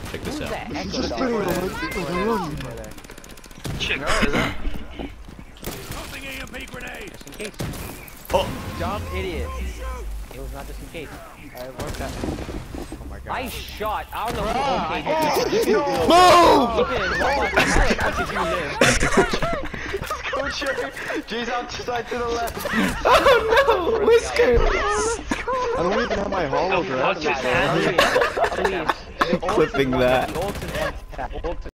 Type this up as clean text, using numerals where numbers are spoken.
Check this out. Shit, is that? Just in case. Oh! Dumb idiot. It was not just in case. I worked that. Oh my god. I shot. I don't know who okayed you. Coach, Jay's outside to the left. Oh no! Whisker! I don't even have my hologram. Please. Clipping that. The ultimate